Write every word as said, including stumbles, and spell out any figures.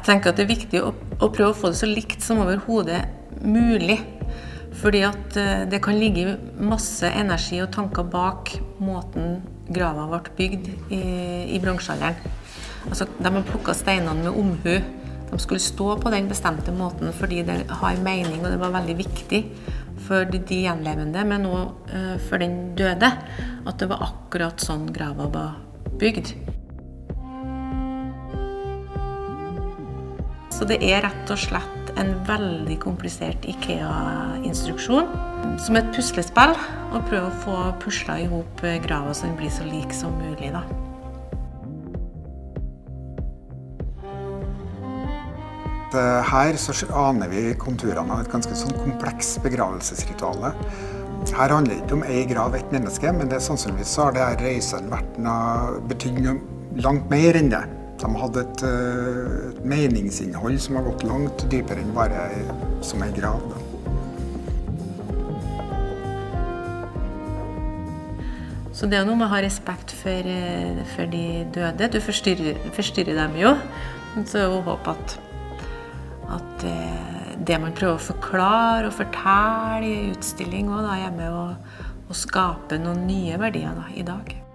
Jeg tenker at det er viktig å, å prøve å få det så likt som overhodet mulig. Fordi at det kan ligge masse energi og tanker bak måten grava ble bygd i, i bronsealderen. Altså, de har plukket steinene med omhu. De skulle stå på den bestemte måten fordi det har mening, og det var veldig viktig for de gjenlevende, men også uh, for den døde, at det var akkurat sånn grava var bygd. Så det er rett og slett en veldig komplisert IKEA-instruksjon, som et puslespill, og prøve å få puslet ihop grava så den blir så lik som mulig, da. Her så aner vi konturene av et ganske sånn kompleks begravelsesrituale. Her handler det ikke om en grav, et menneske, men det er sannsynligvis så har det her reisen vært noe, betydd noe langt mer enn det. De hadde et, et meningsinnhold som har gått langt dypere enn bare som en grav. Da. Så det er noe med å ha respekt for, for de døde. Du forstyrrer, forstyrrer dem jo. Så jeg håper at, at det man prøver å forklare og fortelle i utstilling også, da, er med å, å skape noen nye verdier da, i dag.